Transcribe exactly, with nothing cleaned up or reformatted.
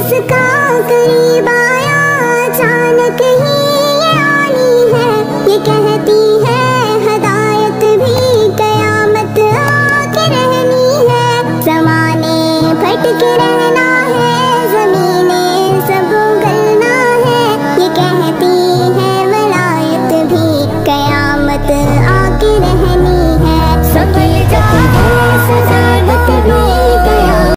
उसका करीब आया अचानक ही ये आनी है, ये कहती है हदायत भी कयामत आके रहनी है। ज़माने भटक रहना है, ज़मीने सब उगलना है, ये कहती है वलायत भी कयामत